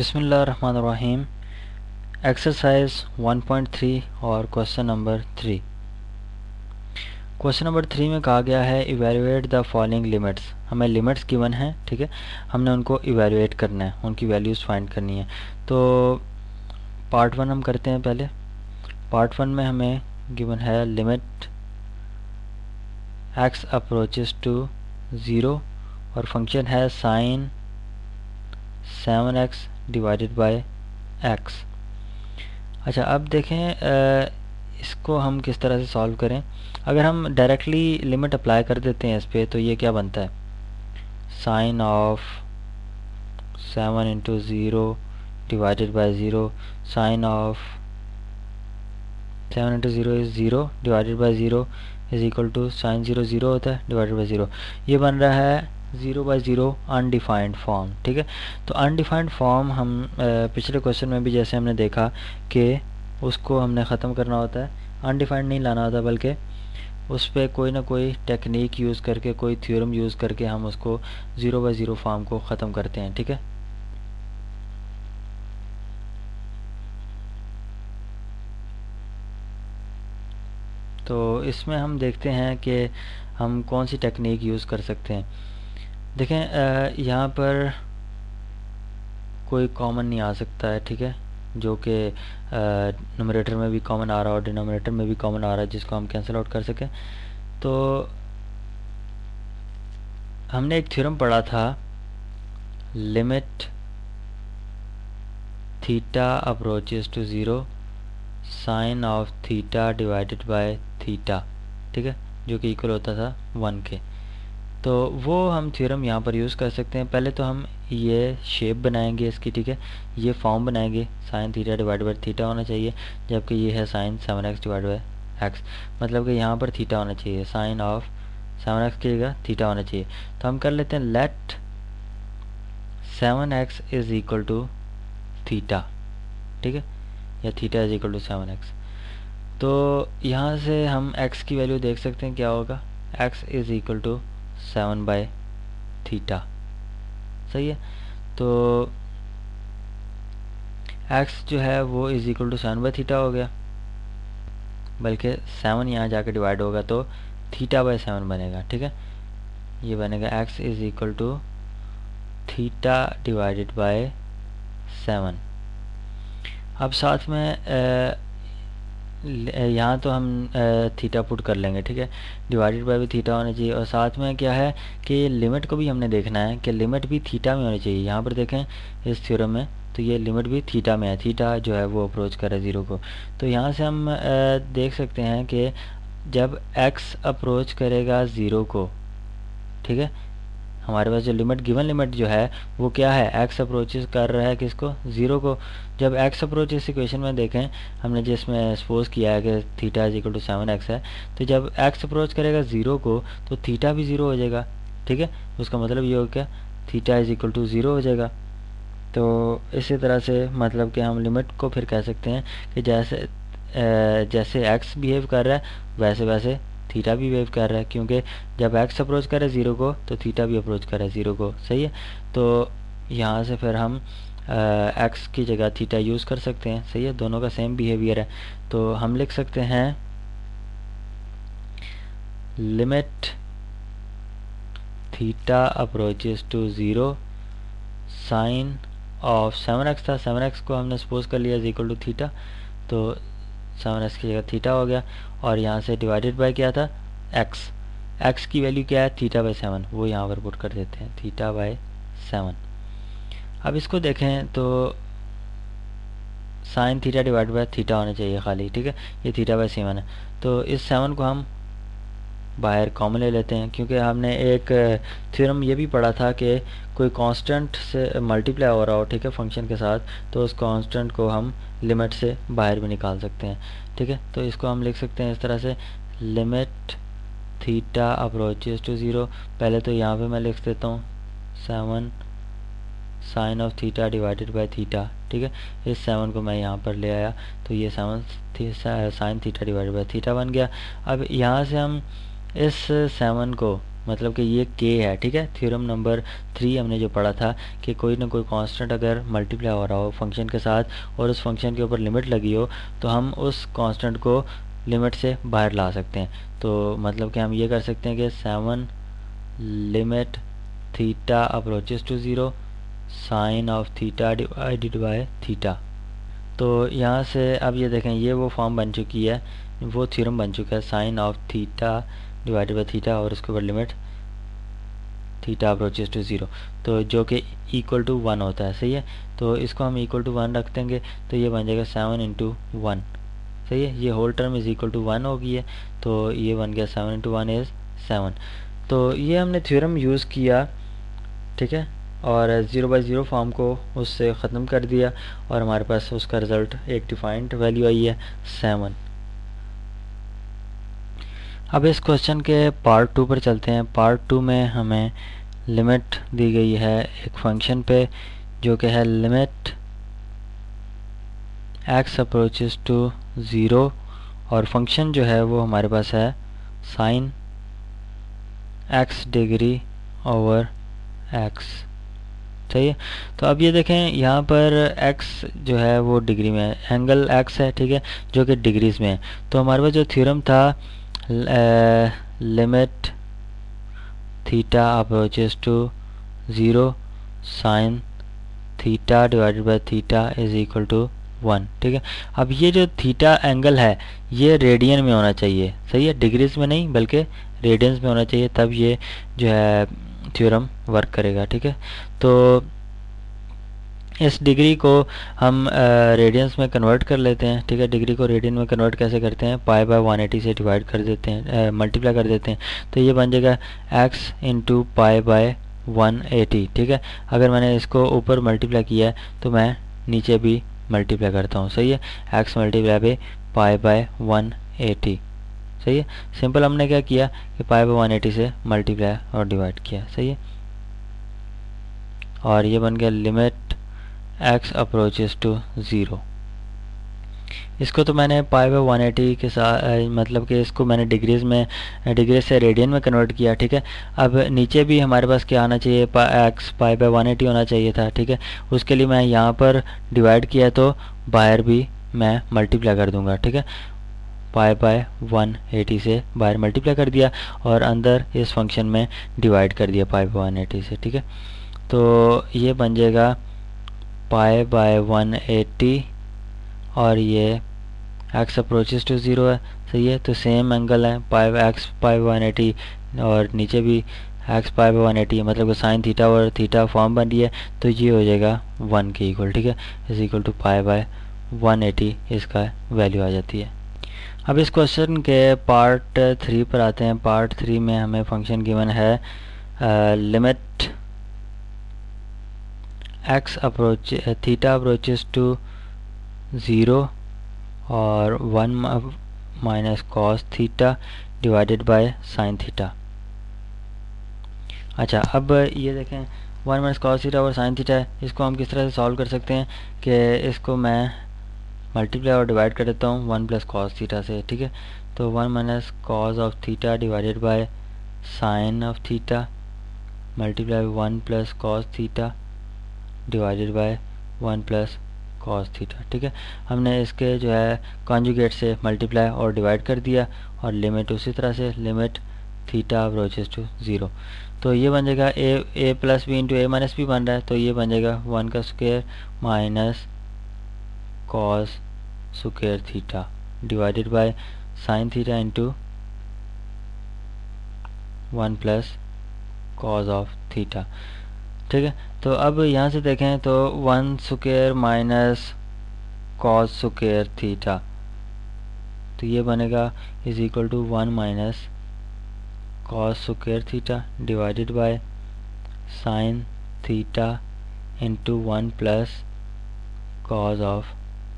बिस्मिल्लाहिर्रहमानिर्रहीम। एक्सरसाइज 1.3 और question number 3। Question number 3 में कहा गया है इवैल्यूएट द फॉलोइंग लिमिट्स। हमें लिमिट्स गिवन है, ठीक है, हमने उनको इवैल्यूएट करना है, उनकी वैल्यूज़ फाइंड करनी है। तो पार्ट 1 हम करते हैं। पहले पार्ट 1 में हमें गिवन है लिमिट x अप्रोचेस टू 0 और फंक्शन है sign 7x divided by x। अच्छा, अब देखें इसको हम किस तरह से सॉल्व करें। अगर हम डायरेक्टली लिमिट अप्लाई कर देते हैं इस पे, तो ये क्या बनता है, sine of 7 into 0 divided by 0, sine of 7 into 0 is 0 divided by 0 is equal to sine 0 0 होता है डिवाइडेड बाय 0। ये बन रहा है 0/0 अनडिफाइंड फॉर्म, ठीक है। तो अनडिफाइंड फॉर्म हम पिछले क्वेश्चन में भी जैसे हमने देखा कि उसको हमने ख़त्म करना होता है, अनडिफाइंड नहीं लाना होता, बल्कि उस पर कोई ना कोई टेक्निक यूज़ करके, कोई थ्योरम यूज़ करके हम उसको 0/0 फॉर्म को ख़त्म करते हैं, ठीक है। तो इसमें हम देखते हैं कि हम कौन सी टेक्निक यूज़ कर सकते हैं। देखें यहाँ पर कोई कॉमन नहीं आ सकता है, ठीक है, जो कि न्यूमरेटर में भी कॉमन आ रहा है और डिनोमिनेटर में भी कॉमन आ रहा है, जिसको हम कैंसिल आउट कर सकें। तो हमने एक थ्योरम पढ़ा था, limit theta approaches to 0 sine of theta divided by theta, ठीक है, जो कि इक्वल होता था 1 के। तो वो हम थ्योरम यहाँ पर यूज़ कर सकते हैं। पहले तो हम ये शेप बनाएंगे इसकी, ठीक है, ये फॉर्म बनाएंगे, sine theta divide by theta होना चाहिए, जबकि ये है sign 7x divide by x, मतलब कि यहाँ पर थीटा होना चाहिए, साइन ऑफ 7x की जगह थीटा होना चाहिए। तो हम कर लेते हैं let 7x is equal to theta, ठीक है, या theta is equal to 7x। तो यहाँ से हम x की वैल्यू देख सकते हैं क्या होगा, x इज़ इक्वल टू 7/थीटा, सही है। तो x जो है वो इज़ इक्वल टू 7/थीटा हो गया, बल्कि 7 यहाँ जाकर डिवाइड होगा तो θ/7 बनेगा, ठीक है। ये बनेगा x is equal to theta divided by 7। अब साथ में यहाँ तो हम थीटा पुट कर लेंगे, ठीक है, डिवाइडेड बाय भी थीटा होना चाहिए, और साथ में क्या है कि लिमिट को भी हमने देखना है कि लिमिट भी थीटा में होनी चाहिए। यहाँ पर देखें इस थ्योरम में, तो ये लिमिट भी थीटा में है, थीटा जो है वो अप्रोच कर रहा है 0 को। तो यहाँ से हम देख सकते हैं कि जब x अप्रोच करेगा 0 को, ठीक है, हमारे पास जो लिमिट गिवन लिमिट जो है वो क्या है, x अप्रोचेस कर रहा है किसको, 0 को। जब x अप्रोचेस इक्वेशन में देखें, हमने जिसमें सपोज किया है कि theta is equal to 7x है, तो जब x अप्रोच करेगा 0 को तो थीटा भी 0 हो जाएगा, ठीक है। उसका मतलब ये हो गया थीटा इज इक्वल टू 0 हो जाएगा। तो इसी तरह से मतलब कि हम लिमिट को फिर कह सकते हैं कि जैसे x बिहेव कर रहा है वैसे वैसे थीटा भी बिहेव कर रहा है, क्योंकि जब x अप्रोच करे 0 को तो थीटा भी अप्रोच करे 0 को, सही है। तो यहाँ से फिर हम x की जगह थीटा यूज़ कर सकते हैं, सही है, दोनों का सेम बिहेवियर है। तो हम लिख सकते हैं limit theta approaches to 0 sine of 7x था, 7x को हमने सपोज कर लिया इज इक्वल टू थीटा, तो 7x की जगह थीटा हो गया, और यहाँ से डिवाइडेड बाय क्या था, x की वैल्यू क्या है, θ/7, वो यहाँ पर पुट कर देते हैं, θ/7। अब इसको देखें तो sine theta divide by theta होना चाहिए खाली, ठीक है, ये θ/7 है। तो इस 7 को हम बाहर कॉमन ले लेते हैं, क्योंकि हमने एक थ्योरम ये भी पढ़ा था कि कोई कांस्टेंट से मल्टीप्लाई हो रहा हो, ठीक है, फंक्शन के साथ, तो उस कांस्टेंट को हम लिमिट से बाहर भी निकाल सकते हैं, ठीक है। तो इसको हम लिख सकते हैं इस तरह से, लिमिट थीटा अप्रोचेस टू 0, पहले तो यहाँ पे मैं लिख देता हूँ 7 sine of theta divided by theta, ठीक है। इस 7 को मैं यहाँ पर ले आया, तो ये 7 sine theta divided by theta बन गया। अब यहाँ से हम इस 7 को मतलब कि ये k है, ठीक है। थ्योरम नंबर 3 हमने जो पढ़ा था कि कोई ना कोई कांस्टेंट अगर मल्टीप्लाई हो रहा हो फंक्शन के साथ और उस फंक्शन के ऊपर लिमिट लगी हो तो हम उस कांस्टेंट को लिमिट से बाहर ला सकते हैं। तो मतलब कि हम ये कर सकते हैं कि 7 limit theta approaches to 0 sine of theta divided by theta. तो यहाँ से अब ये देखें, ये वो फॉर्म बन चुकी है, वो थ्योरम बन चुका है, sine of theta divided by theta और उसके ऊपर लिमिट थीटा अप्रोचेस टू 0, तो जो कि इक्वल टू 1 होता है, सही है। तो इसको हम इक्वल टू 1 रख देंगे तो ये बन जाएगा 7 इंटू 1, सही है। ये whole term is equal to 1 हो गई है, तो ये बन गया 7 इंटू 1 इज़ 7। तो ये हमने थ्योरम यूज़ किया, ठीक है, और 0/0 फॉर्म को उससे ख़त्म कर दिया और हमारे पास उसका रिज़ल्ट एक डिफाइंड वैल्यू आई है 7। अब इस क्वेश्चन के पार्ट 2 पर चलते हैं। पार्ट 2 में हमें लिमिट दी गई है एक फंक्शन पे जो कि है लिमिट x अप्रोचेस टू 0 और फंक्शन जो है वो हमारे पास है sine x degree over x, सही है। तो अब ये देखें यहाँ पर x जो है वो डिग्री में है, एंगल x है, ठीक है, जो कि डिग्रीज में है। तो हमारे पास जो थ्योरम था limit theta approaches to 0 sine theta divided by theta is equal to 1, ठीक है। अब ये जो थीटा एंगल है ये रेडियन में होना चाहिए, सही है, डिग्रीज में नहीं बल्कि रेडियंस में होना चाहिए, तब ये जो है थ्योरम वर्क करेगा, ठीक है। तो इस डिग्री को हम रेडियंस में कन्वर्ट कर लेते हैं, ठीक है। डिग्री को रेडियन में कन्वर्ट कैसे करते हैं, पाई बाय 180 से डिवाइड कर देते हैं, मल्टीप्लाई कर देते हैं, तो ये बन जाएगा x इंटू पाई बाय 180, ठीक है। अगर मैंने इसको ऊपर मल्टीप्लाई किया है तो मैं नीचे भी मल्टीप्लाई करता हूँ, सही है, x multiply by pi by 180, सही है। सिंपल हमने क्या किया कि पाई बाय 180 से मल्टीप्लाई और डिवाइड किया, सही है, और ये बन गया लिमिट x अप्रोचेस टू 0। इसको तो मैंने पाई बाय 180 के साथ मतलब कि इसको मैंने डिग्री से रेडियन में कन्वर्ट किया, ठीक है। अब नीचे भी हमारे पास क्या आना चाहिए, x पाई बाय 180 होना चाहिए था, ठीक है। उसके लिए मैं यहाँ पर डिवाइड किया तो बाहर भी मैं मल्टीप्लाई कर दूंगा, ठीक है। पाई बाय 180 से बाहर मल्टीप्लाई कर दिया और अंदर इस फंक्शन में डिवाइड कर दिया पाई बाय 180 से, ठीक है। तो ये बन जाएगा पाई बाय 180 और ये x अप्रोचेस टू 0 है, सही है। तो सेम एंगल है, x पाई बाय 180 और नीचे भी x पाई बाय 180 है, मतलब कि साइन थीटा और थीटा फॉर्म बन रही है, तो ये हो जाएगा 1 के इक्वल, ठीक है, is equal to pi by 180 इसका वैल्यू आ जाती है। अब इस क्वेश्चन के पार्ट 3 पर आते हैं। पार्ट 3 में हमें फंक्शन गिवन है limit x approach theta approaches to 0 और 1 minus cos theta divided by sine theta. अच्छा, अब ये देखें 1 माइनस कॉस थीटा और साइन थीटा है, इसको हम किस तरह से सॉल्व कर सकते हैं कि इसको मैं मल्टीप्लाई और डिवाइड कर देता हूँ 1 प्लस कॉस थीटा से, ठीक है। तो 1 minus cos of theta divided by sine of theta multiply 1 plus cos theta divided by 1 plus cos theta, ठीक है। हमने इसके जो है कॉन्जुगेट से मल्टीप्लाई और डिवाइड कर दिया और लिमिट उसी तरह से लिमिट थीटा अप्रोचेस टू 0, तो ये बन जाएगा A plus B into A minus B बन रहा है, तो ये बन जाएगा 1 का square minus cos square theta divided by sine theta into 1 plus cos of theta, ठीक है। तो अब यहाँ से देखें तो 1 square minus cos square theta, तो ये बनेगा is equal to 1 minus cos square theta divided by sine theta into 1 plus cos of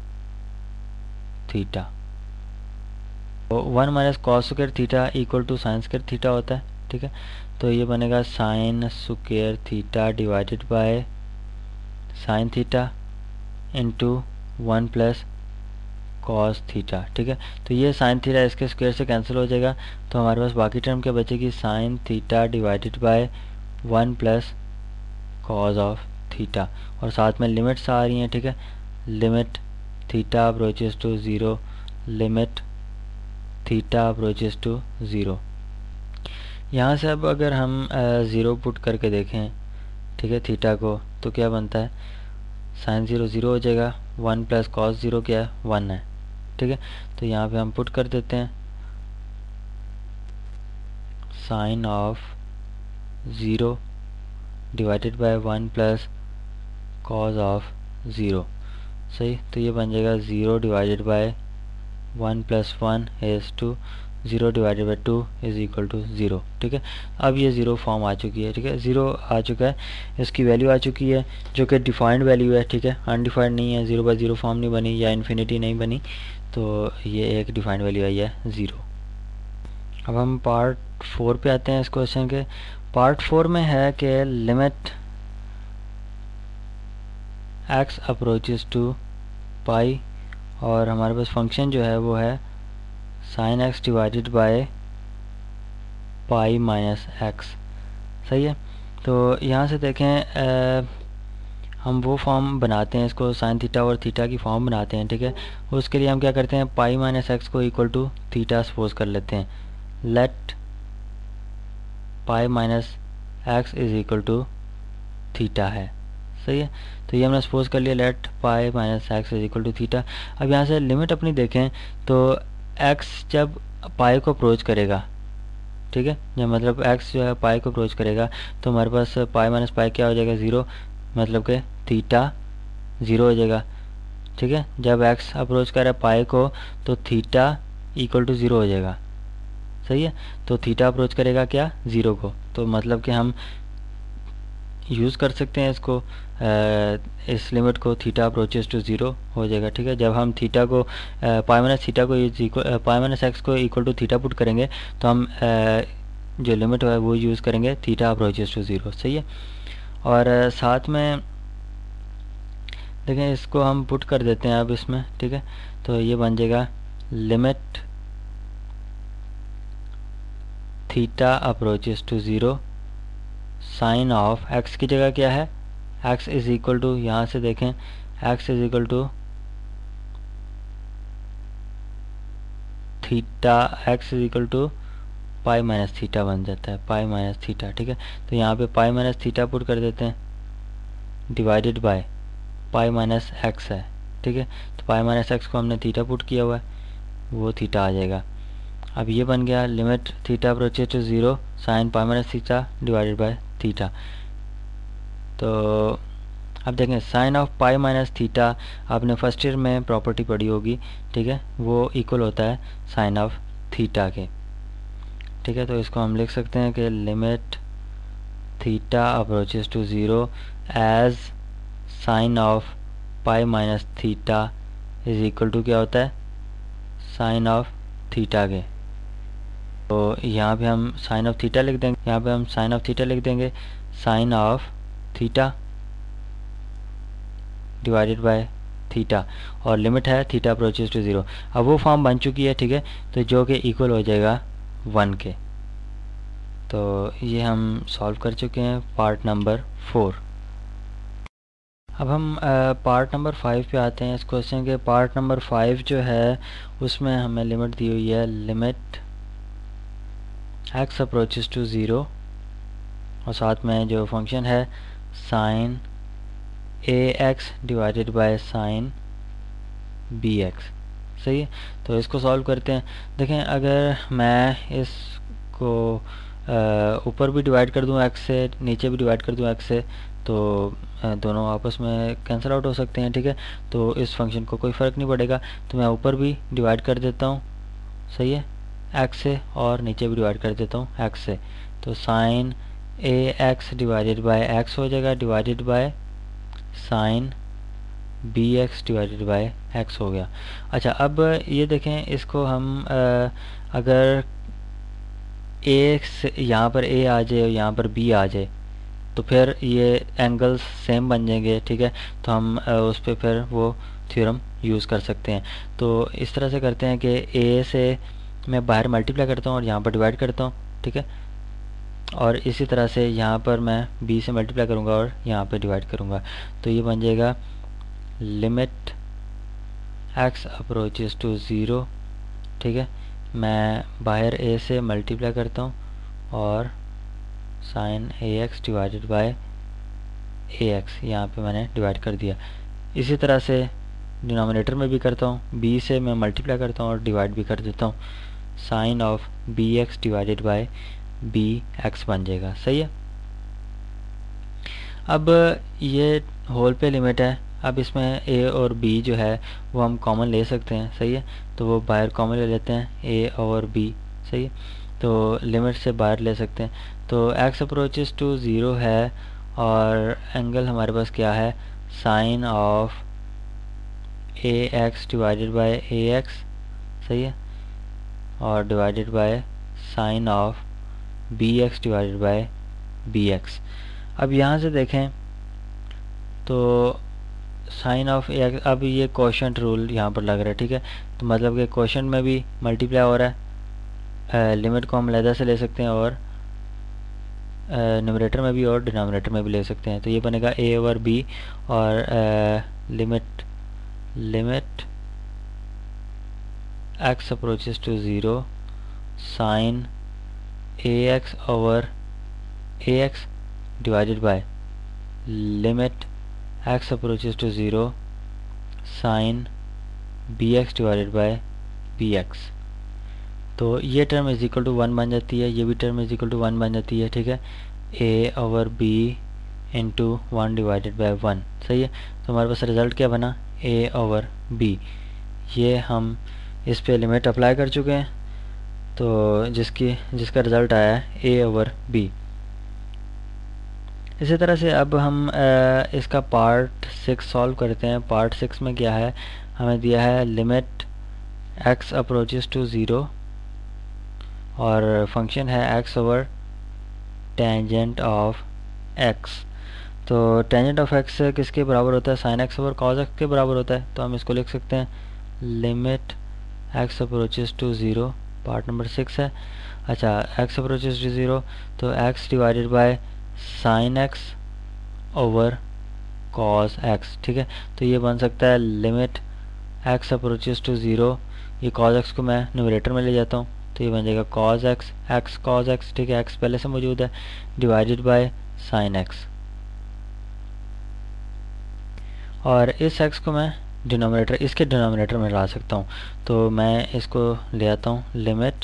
theta. तो 1 minus cos square theta equal to sine square theta होता है, ठीक है। तो ये बनेगा sine square theta divided by sine theta into 1 plus cos theta, ठीक है। तो ये साइन थीटा इसके स्क्वायर से कैंसिल हो जाएगा, तो हमारे पास बाकी टर्म क्या बचेगी, sine theta divided by 1 plus cos of theta, और साथ में लिमिट्स आ रही हैं, ठीक है। Limit theta approaches to 0, limit theta approaches to 0। यहाँ से अब अगर हम 0 पुट करके देखें, ठीक है, थीटा को, तो क्या बनता है, साइन 0 0 हो जाएगा, 1 प्लस कॉस 0 क्या है, 1 है, ठीक है। तो यहाँ पे हम पुट कर देते हैं sine of 0 divided by 1 plus cos of 0, सही। तो ये बन जाएगा 0 divided by 1 plus 1 is two 0 divided by 2 is equal to 0, ठीक है। अब ये 0 फॉर्म आ चुकी है, ठीक है, 0 आ चुका है, इसकी वैल्यू आ चुकी है जो कि डिफाइंड वैल्यू है, ठीक है, अनडिफाइंड नहीं है, 0 बाई 0 फॉर्म नहीं बनी या इन्फिनिटी नहीं बनी, तो ये एक डिफाइंड वैल्यू आई है 0। अब हम पार्ट 4 पे आते हैं इस क्वेश्चन के। पार्ट 4 में है कि limit x approaches to pi, और हमारे पास फंक्शन जो है वो है sine x divided by pi minus x, सही है। तो यहाँ से देखें हम वो फॉर्म बनाते हैं, इसको साइन थीटा और थीटा की फॉर्म बनाते हैं, ठीक है। उसके लिए हम क्या करते हैं, पाई माइनस एक्स को इक्वल टू थीटा सपोज कर लेते हैं, let pi minus x is equal to theta है, सही है। तो ये हमने सपोज कर लिया, let pi minus x is equal to theta. अब यहाँ से लिमिट अपनी देखें तो x जब पाई को अप्रोच करेगा, ठीक है, जब मतलब x जो है पाई को अप्रोच करेगा, तो हमारे पास पाई माइनस पाई क्या हो जाएगा, 0, मतलब कि थीटा 0 हो जाएगा, ठीक है। जब x अप्रोच कर रहा है पाई को, तो थीटा इक्वल टू 0 हो जाएगा, सही है। तो थीटा अप्रोच करेगा क्या, 0 को, तो मतलब कि हम यूज़ कर सकते हैं इसको, इस लिमिट को, थीटा अप्रोचेस टू 0 हो जाएगा, ठीक है। जब हम थीटा को पाई माइनस थीटा को पाई माइनस एक्स को इक्वल टू थीटा पुट करेंगे, तो हम जो लिमिट है वो यूज़ करेंगे थीटा अप्रोचेस टू 0, सही है। और साथ में देखें इसको हम पुट कर देते हैं अब इसमें, ठीक है। तो ये बन जाएगा limit theta approaches to 0 sine of x की जगह क्या है, x इज इक्वल टू, यहाँ से देखें x is equal to theta, x is equal to pi minus theta बन जाता है, पाई माइनस थीटा, ठीक है। तो यहाँ पे पाई माइनस थीटा पुट कर देते हैं, divided by pi minus x है, ठीक है। तो पाई माइनस एक्स को हमने थीटा पुट किया हुआ है, वो थीटा आ जाएगा। अब ये बन गया limit theta approaches to 0 sine pi minus theta divided by theta. तो अब देखें sine of pi minus theta आपने फर्स्ट ईयर में प्रॉपर्टी पढ़ी होगी, ठीक है, वो इक्वल होता है साइन ऑफ थीटा के, ठीक है। तो इसको हम लिख सकते हैं कि limit theta approaches to 0 as sine of pi minus theta is equal to क्या होता है, साइन ऑफ थीटा के। तो यहाँ पे हम साइन ऑफ थीटा लिख देंगे, यहाँ पे हम साइन ऑफ थीटा लिख देंगे, sine of theta divided by theta, और लिमिट है थीटा अप्रोचेस टू 0। अब वो फॉर्म बन चुकी है, ठीक है, तो जो कि इक्वल हो जाएगा 1 के। तो ये हम सॉल्व कर चुके हैं पार्ट नंबर 4। अब हम पार्ट नंबर 5 पे आते हैं इस क्वेश्चन के। पार्ट नंबर 5 जो है उसमें हमें लिमिट दी हुई है, लिमिट x अप्रोचेस टू 0, और साथ में जो फंक्शन है sine ax divided by sine bx, सही है। तो इसको सॉल्व करते हैं। देखें अगर मैं इसको ऊपर भी डिवाइड कर दूं x से, नीचे भी डिवाइड कर दूं x से, तो दोनों आपस में कैंसिल आउट हो सकते हैं, ठीक है। तो इस फंक्शन को कोई फ़र्क नहीं पड़ेगा, तो मैं ऊपर भी डिवाइड कर देता हूँ, सही है, x से, और नीचे भी डिवाइड कर देता हूँ x से। तो sine ax divided by x हो जाएगा, divided by sine bx divided by x हो गया। अच्छा अब ये देखें, इसको हम अगर a से यहाँ पर a आ जाए और यहाँ पर b आ जाए, तो फिर ये एंगल्स सेम बन जाएंगे, ठीक है। तो हम उस पर फिर वो थ्योरम यूज़ कर सकते हैं। तो इस तरह से करते हैं कि ए से मैं बाहर मल्टीप्लाई करता हूँ और यहाँ पर डिवाइड करता हूँ, ठीक है। और इसी तरह से यहाँ पर मैं बी से मल्टीप्लाई करूँगा और यहाँ पे डिवाइड करूँगा। तो ये बन जाएगा limit x approaches to zero, ठीक है। मैं बाहर ए से मल्टीप्लाई करता हूँ और sine a x divided by a x यहाँ पर मैंने डिवाइड कर दिया। इसी तरह से डिनोमिनेटर में भी करता हूँ, बी से मैं मल्टीप्लाई करता हूँ और डिवाइड भी कर देता हूँ। Sine of b x divided by b x बन जाएगा, सही है। अब ये होल पे लिमिट है, अब इसमें ए और बी जो है वो हम कॉमन ले सकते हैं, सही है। तो वो बाहर कॉमन ले लेते हैं, ए और बी, सही है। तो लिमिट से बाहर ले सकते हैं। तो एक्स अप्रोचेस टू ज़ीरो है और एंगल हमारे पास क्या है, sine of a x divided by a x, सही है, और divided by sine of b x divided by b x. अब यहाँ से देखें तो साइन ऑफ ए एक्स, अब ये क्वोशंट रूल यहाँ पर लग रहा है, ठीक है। तो मतलब कि क्वोशंट में भी मल्टीप्लाई हो रहा है, लिमिट को हम अलग से ले सकते हैं और न्यूमरेटर में भी और डिनोमिनेटर में भी ले सकते हैं। तो ये बनेगा ए ओवर बी और limit x approaches to zero sine a x over a x divided by limit x approaches to zero sine b x divided by b x. तो ये टर्म इज इक्वल टू 1 बन जाती है, ये भी term is equal to 1 बन जाती है, ठीक है। A over b into 1 divided by 1, सही है। तो हमारे पास रिज़ल्ट क्या बना, ए ओवर बी। ये हम इस पे लिमिट अप्लाई कर चुके हैं, तो जिसका रिज़ल्ट आया है ए ओवर बी। इसी तरह से अब हम इसका पार्ट 6 सॉल्व करते हैं। पार्ट 6 में क्या है, हमें दिया है limit x approaches to zero और फंक्शन है x over tangent of x. तो टेंजेंट ऑफ एक्स किसके बराबर होता है, sine x over cos x के बराबर होता है। तो हम इसको लिख सकते हैं limit x approaches to zero, part number 6 है। अच्छा, एक्स अप्रोचेस टू ज़ीरो, तो x divided by sine x over cos x, ठीक है। तो ये बन सकता है limit x approaches to zero, ये कॉस एक्स को मैं न्यूमरेटर में ले जाता हूँ, तो ये बन जाएगा कॉस एक्स कॉस एक्स, ठीक है, एक्स पहले से मौजूद है, डिवाइडेड बाय साइन एक्स। और इस एक्स को मैं इसके डिनोमिनेटर में ला सकता हूँ। तो मैं इसको ले आता हूँ, limit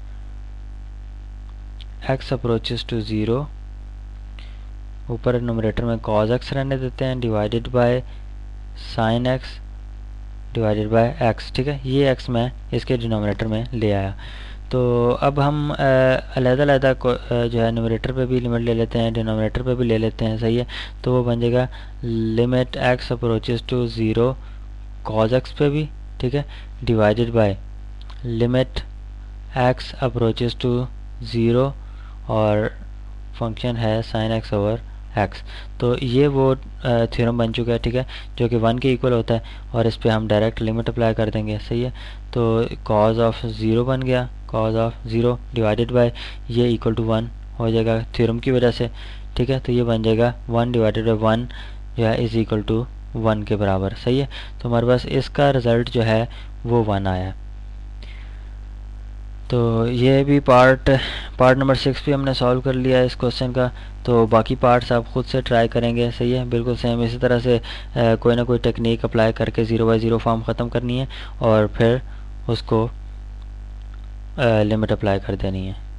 x approaches to zero, ऊपर न्यूमरेटर में कॉस एक्स रहने देते हैं, divided by sine x divided by x, ठीक है। ये एक्स मैं इसके डिनोमिनेटर में ले आया। तो अब हम अलग-अलग जो है न्यूमरेटर पे भी लिमिट ले लेते हैं, डिनोमिनेटर पे भी ले लेते हैं, सही है। तो वो बन जाएगा limit x approaches to zero cos x पे भी, ठीक है, divided by limit x approaches to zero और फंक्शन है साइन एक्स ओवर एक्स। तो ये वो थ्योरम बन चुका है, ठीक है, जो कि 1 के इक्वल होता है और इस पे हम डायरेक्ट लिमिट अप्लाई कर देंगे, सही है। तो कॉज ऑफ ज़ीरो बन गया, cos of zero divided by ये इक्वल टू 1 हो जाएगा थ्योरम की वजह से, ठीक है। तो ये बन जाएगा 1 डिवाइडेड बाय 1 जो है इज़ इक्वल टू 1 के बराबर, सही है। तो हमारे पास इसका रिज़ल्ट जो है वो 1 आया। तो ये भी पार्ट नंबर 6 भी हमने सॉल्व कर लिया है इस क्वेश्चन का। तो बाकी पार्ट्स आप ख़ुद से ट्राई करेंगे, सही है, बिल्कुल सेम इसी तरह से कोई ना कोई टेक्निक अप्लाई करके 0 बाय 0 फॉर्म ख़त्म करनी है और फिर उसको लिमिट अप्लाई कर देनी है।